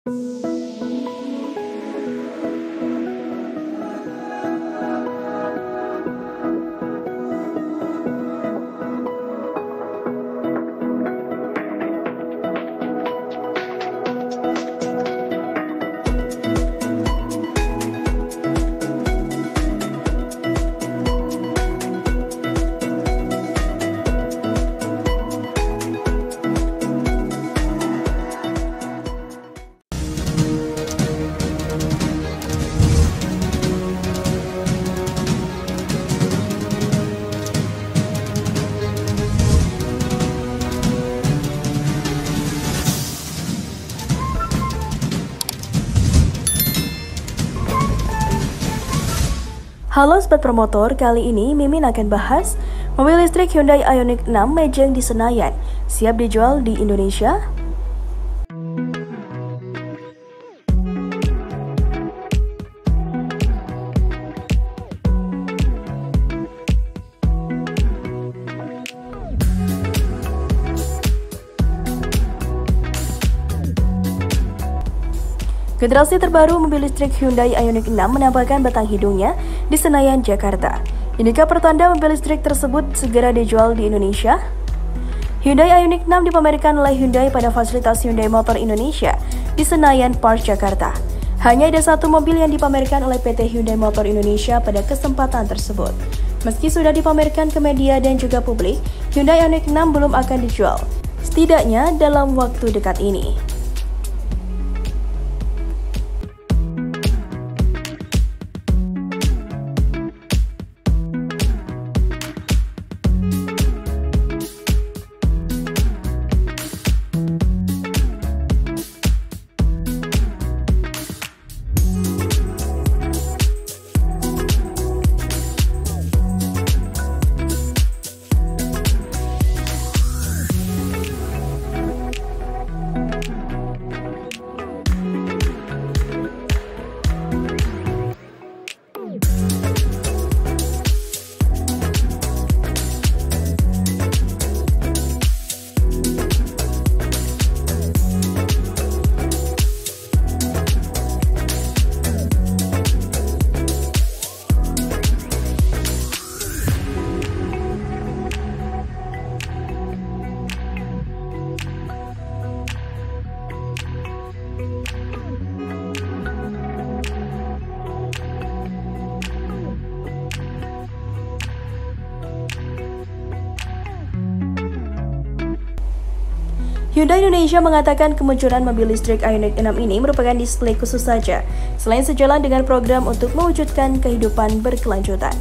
Halo Sobat Promotor, kali ini Mimin akan bahas mobil listrik Hyundai Ioniq 6 Mejeng di Senayan, siap dijual di Indonesia? Generasi terbaru mobil listrik Hyundai Ioniq 6 menampilkan batang hidungnya di Senayan, Jakarta. Inikah pertanda mobil listrik tersebut segera dijual di Indonesia? Hyundai Ioniq 6 dipamerkan oleh Hyundai pada fasilitas Hyundai Motor Indonesia di Senayan Park, Jakarta. Hanya ada satu mobil yang dipamerkan oleh PT Hyundai Motor Indonesia pada kesempatan tersebut. Meski sudah dipamerkan ke media dan juga publik, Hyundai Ioniq 6 belum akan dijual, setidaknya dalam waktu dekat ini. Hyundai Indonesia mengatakan kemunculan mobil listrik Ioniq 6 ini merupakan display khusus saja, selain sejalan dengan program untuk mewujudkan kehidupan berkelanjutan.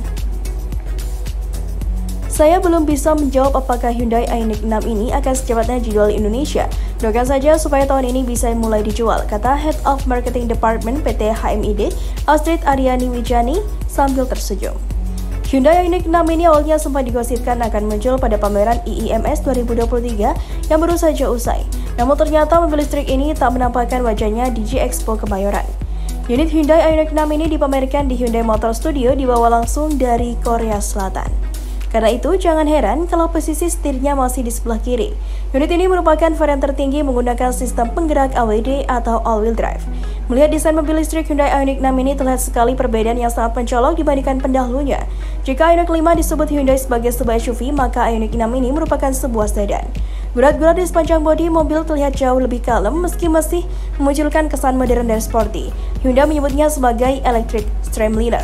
Saya belum bisa menjawab apakah Hyundai Ioniq 6 ini akan secepatnya dijual di Indonesia. Doakan saja supaya tahun ini bisa mulai dijual, kata Head of Marketing Department PT HMID, Astrid Aryani Wijani, sambil tersenyum. Hyundai Ioniq 6 ini awalnya sempat digosipkan akan muncul pada pameran IIMS 2023 yang baru saja usai. Namun ternyata mobil listrik ini tak menampakkan wajahnya di G-Expo Kemayoran. Unit Hyundai Ioniq 6 ini dipamerkan di Hyundai Motor Studio dibawa langsung dari Korea Selatan. Karena itu, jangan heran kalau posisi setirnya masih di sebelah kiri. Unit ini merupakan varian tertinggi menggunakan sistem penggerak AWD atau all-wheel drive. Melihat desain mobil listrik Hyundai Ioniq 6 ini terlihat sekali perbedaan yang sangat mencolok dibandingkan pendahulunya. Jika Ioniq 5 disebut Hyundai sebagai sebuah SUV, maka Ioniq 6 ini merupakan sebuah sedan. Gulat-gulat di sepanjang bodi mobil terlihat jauh lebih kalem meski masih memunculkan kesan modern dan sporty. Hyundai menyebutnya sebagai electric streamliner.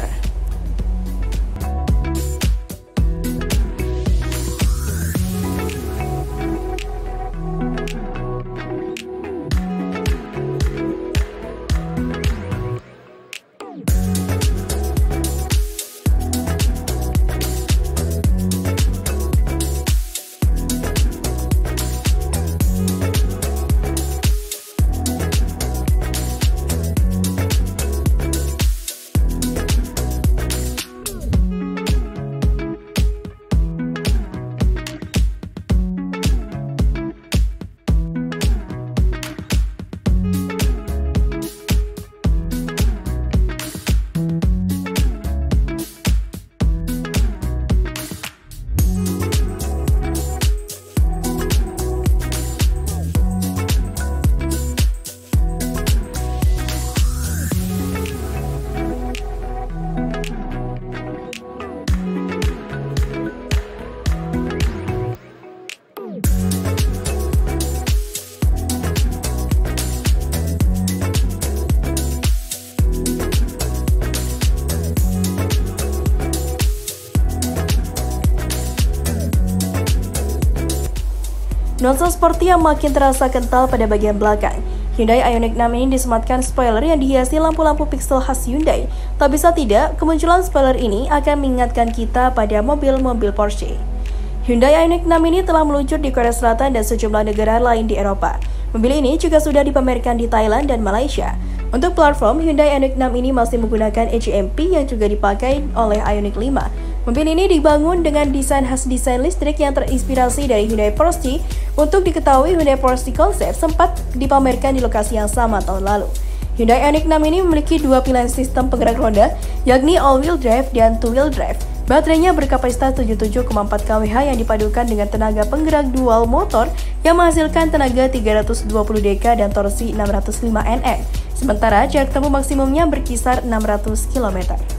nuansa sporty yang makin terasa kental pada bagian belakang. Hyundai Ioniq 6 ini disematkan spoiler yang dihiasi lampu-lampu pixel khas Hyundai. Tak bisa tidak, kemunculan spoiler ini akan mengingatkan kita pada mobil-mobil Porsche. Hyundai Ioniq 6 ini telah meluncur di Korea Selatan dan sejumlah negara lain di Eropa. Mobil ini juga sudah dipamerkan di Thailand dan Malaysia. Untuk platform, Hyundai Ioniq 6 ini masih menggunakan HMP yang juga dipakai oleh Ioniq 5. Mobil ini dibangun dengan desain khas desain listrik yang terinspirasi dari Hyundai Porsche. Untuk diketahui, Hyundai Porsche konsep sempat dipamerkan di lokasi yang sama tahun lalu. Hyundai Ioniq 6 ini memiliki dua pilihan sistem penggerak roda, yakni all-wheel drive dan two-wheel drive. Baterainya berkapasitas 77,4 kWh yang dipadukan dengan tenaga penggerak dual motor yang menghasilkan tenaga 320 dk dan torsi 605 Nm. Sementara jarak tempuh maksimumnya berkisar 600 km.